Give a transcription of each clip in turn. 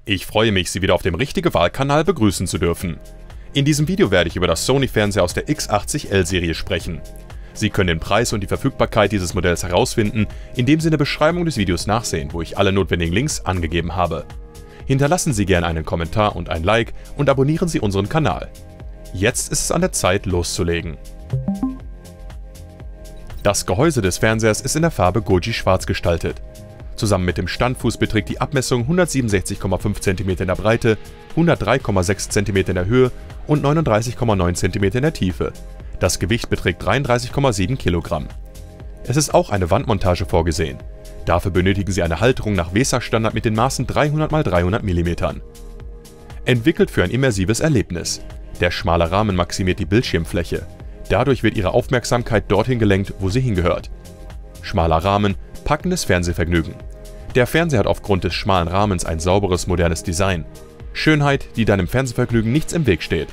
Ich freue mich, Sie wieder auf dem Richtige Wahl-Kanal begrüßen zu dürfen. In diesem Video werde ich über das Sony-Fernseher aus der X80L-Serie sprechen. Sie können den Preis und die Verfügbarkeit dieses Modells herausfinden, indem Sie in der Beschreibung des Videos nachsehen, wo ich alle notwendigen Links angegeben habe. Hinterlassen Sie gerne einen Kommentar und ein Like und abonnieren Sie unseren Kanal. Jetzt ist es an der Zeit, loszulegen. Das Gehäuse des Fernsehers ist in der Farbe Goji Schwarz gestaltet. Zusammen mit dem Standfuß beträgt die Abmessung 167,5 cm in der Breite, 103,6 cm in der Höhe und 39,9 cm in der Tiefe. Das Gewicht beträgt 33,7 kg. Es ist auch eine Wandmontage vorgesehen. Dafür benötigen Sie eine Halterung nach WESA-Standard mit den Maßen 300 x 300 mm. Entwickelt für ein immersives Erlebnis. Der schmale Rahmen maximiert die Bildschirmfläche. Dadurch wird Ihre Aufmerksamkeit dorthin gelenkt, wo sie hingehört. Schmaler Rahmen, packendes Fernsehvergnügen. Der Fernseher hat aufgrund des schmalen Rahmens ein sauberes, modernes Design. Schönheit, die deinem Fernsehvergnügen nichts im Weg steht.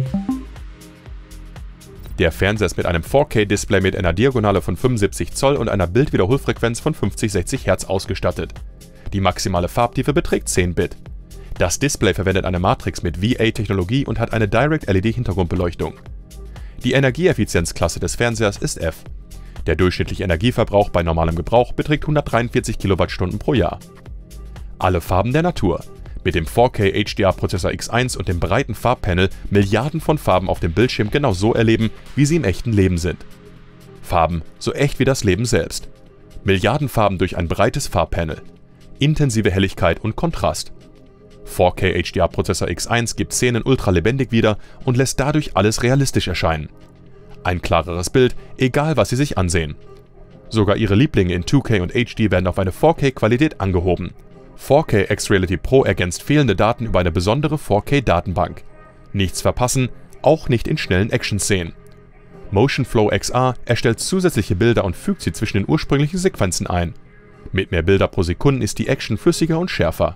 Der Fernseher ist mit einem 4K-Display mit einer Diagonale von 75 Zoll und einer Bildwiederholfrequenz von 50-60 Hz ausgestattet. Die maximale Farbtiefe beträgt 10 Bit. Das Display verwendet eine Matrix mit VA-Technologie und hat eine Direct-LED-Hintergrundbeleuchtung. Die Energieeffizienzklasse des Fernsehers ist F. Der durchschnittliche Energieverbrauch bei normalem Gebrauch beträgt 143 Kilowattstunden pro Jahr. Alle Farben der Natur. Mit dem 4K HDR-Prozessor X1 und dem breiten Farbpanel Milliarden von Farben auf dem Bildschirm genau so erleben, wie sie im echten Leben sind. Farben so echt wie das Leben selbst. Milliarden Farben durch ein breites Farbpanel. Intensive Helligkeit und Kontrast. 4K HDR-Prozessor X1 gibt Szenen ultra lebendig wieder und lässt dadurch alles realistisch erscheinen. Ein klareres Bild, egal was Sie sich ansehen. Sogar Ihre Lieblinge in 2K und HD werden auf eine 4K-Qualität angehoben. 4K X-Reality Pro ergänzt fehlende Daten über eine besondere 4K-Datenbank. Nichts verpassen, auch nicht in schnellen Action-Szenen. Motion Flow XR erstellt zusätzliche Bilder und fügt sie zwischen den ursprünglichen Sequenzen ein. Mit mehr Bilder pro Sekunde ist die Action flüssiger und schärfer.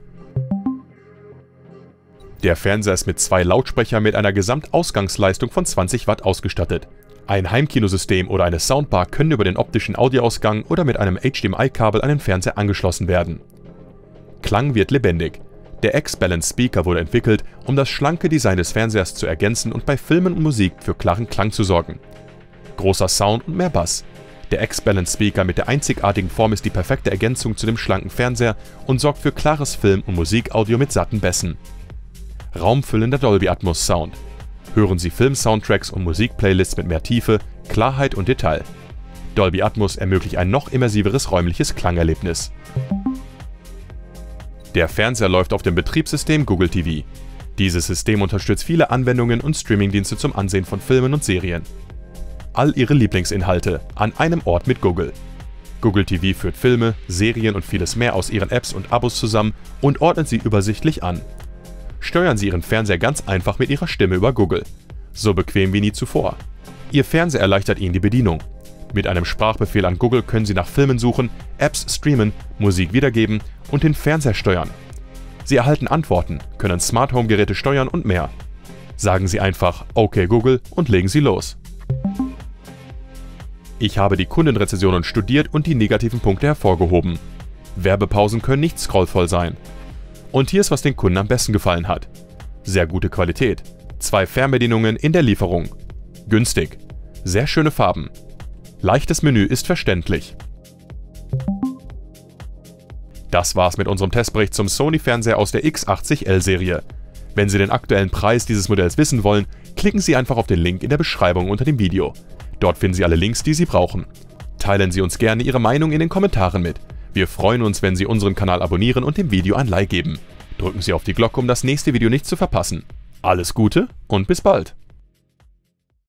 Der Fernseher ist mit 2 Lautsprechern mit einer Gesamtausgangsleistung von 20 Watt ausgestattet. Ein Heimkinosystem oder eine Soundbar können über den optischen Audioausgang oder mit einem HDMI-Kabel an den Fernseher angeschlossen werden. Klang wird lebendig. Der X-Balance Speaker wurde entwickelt, um das schlanke Design des Fernsehers zu ergänzen und bei Filmen und Musik für klaren Klang zu sorgen. Großer Sound und mehr Bass. Der X-Balance Speaker mit der einzigartigen Form ist die perfekte Ergänzung zu dem schlanken Fernseher und sorgt für klares Film- und Musikaudio mit satten Bässen. Raumfüllender Dolby Atmos Sound. Hören Sie Film-Soundtracks und Musikplaylists mit mehr Tiefe, Klarheit und Detail. Dolby Atmos ermöglicht ein noch immersiveres räumliches Klangerlebnis. Der Fernseher läuft auf dem Betriebssystem Google TV. Dieses System unterstützt viele Anwendungen und Streamingdienste zum Ansehen von Filmen und Serien. All Ihre Lieblingsinhalte an einem Ort mit Google. Google TV führt Filme, Serien und vieles mehr aus Ihren Apps und Abos zusammen und ordnet sie übersichtlich an. Steuern Sie Ihren Fernseher ganz einfach mit Ihrer Stimme über Google. So bequem wie nie zuvor. Ihr Fernseher erleichtert Ihnen die Bedienung. Mit einem Sprachbefehl an Google können Sie nach Filmen suchen, Apps streamen, Musik wiedergeben und den Fernseher steuern. Sie erhalten Antworten, können Smart Home Geräte steuern und mehr. Sagen Sie einfach OK Google und legen Sie los. Ich habe die Kundenrezensionen studiert und die negativen Punkte hervorgehoben. Werbepausen können nicht scrollvoll sein. Und hier ist, was den Kunden am besten gefallen hat. Sehr gute Qualität. 2 Fernbedienungen in der Lieferung. Günstig. Sehr schöne Farben. Leichtes Menü ist verständlich. Das war's mit unserem Testbericht zum Sony-Fernseher aus der X80L-Serie. Wenn Sie den aktuellen Preis dieses Modells wissen wollen, klicken Sie einfach auf den Link in der Beschreibung unter dem Video. Dort finden Sie alle Links, die Sie brauchen. Teilen Sie uns gerne Ihre Meinung in den Kommentaren mit. Wir freuen uns, wenn Sie unseren Kanal abonnieren und dem Video ein Like geben. Drücken Sie auf die Glocke, um das nächste Video nicht zu verpassen. Alles Gute und bis bald!